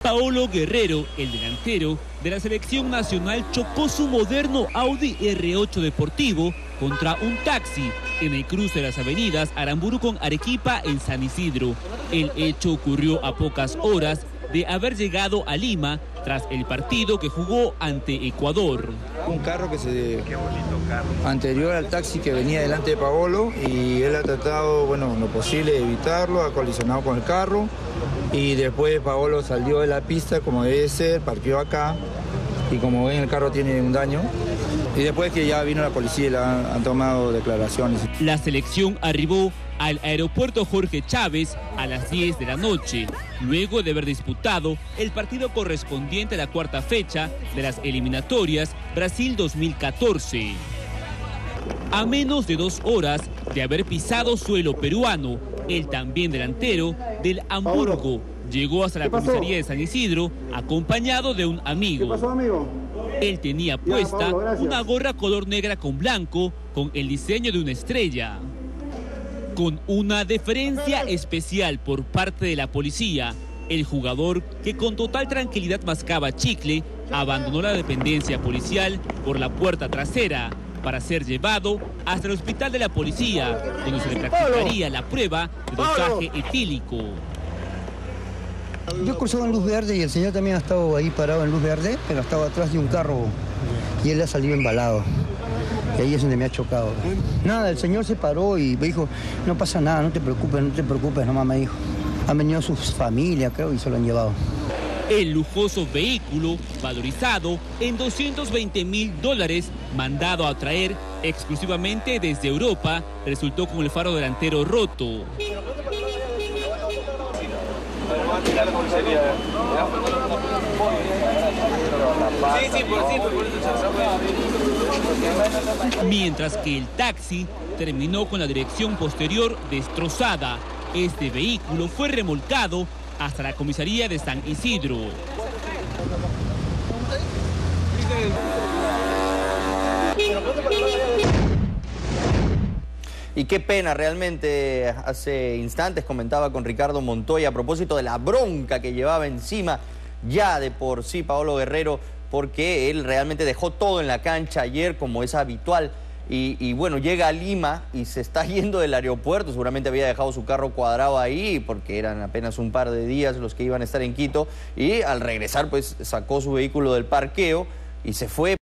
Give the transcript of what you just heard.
Paolo Guerrero, el delantero de la selección nacional, chocó su moderno Audi R8 deportivo contra un taxi en el cruce de las avenidas Aramburu con Arequipa en San Isidro. El hecho ocurrió a pocas horas de haber llegado a Lima tras el partido que jugó ante Ecuador. Un carro anterior al taxi que venía delante de Paolo, y él ha tratado, bueno, lo posible de evitarlo, ha colisionado con el carro, y después Paolo salió de la pista como debe ser, parqueó acá, y como ven el carro tiene un daño, y después que ya vino la policía y han tomado declaraciones. La selección arribó al aeropuerto Jorge Chávez a las 10 de la noche, luego de haber disputado el partido correspondiente a la cuarta fecha de las eliminatorias Brasil 2014. A menos de 2 horas de haber pisado suelo peruano, el también delantero del Hamburgo llegó hasta la comisaría de San Isidro acompañado de un amigo. ¿Qué pasó, amigo? Él tenía puesta una gorra color negra con blanco con el diseño de una estrella. Con una deferencia especial por parte de la policía, el jugador, que con total tranquilidad mascaba chicle, abandonó la dependencia policial por la puerta trasera para ser llevado hasta el hospital de la policía, donde se le practicaría la prueba de dosaje etílico. Yo cruzaba en luz verde y el señor también ha estado ahí parado en luz verde, pero estaba atrás de un carro y él ha salido embalado. Y ahí es donde me ha chocado. Nada, el señor se paró y me dijo, no pasa nada, no te preocupes, nomás me dijo. Han venido sus familias, creo, y se lo han llevado. El lujoso vehículo, valorizado en $220.000, mandado a traer exclusivamente desde Europa, resultó con el faro delantero roto. Mientras que el taxi terminó con la dirección posterior destrozada. Este vehículo fue remolcado hasta la comisaría de San Isidro. Y qué pena, realmente. Hace instantes comentaba con Ricardo Montoya a propósito de la bronca que llevaba encima ya de por sí Paolo Guerrero, porque él realmente dejó todo en la cancha ayer, como es habitual. Y bueno, llega a Lima y se está yendo del aeropuerto. Seguramente había dejado su carro cuadrado ahí porque eran apenas un par de días los que iban a estar en Quito. Y al regresar, pues sacó su vehículo del parqueo y se fue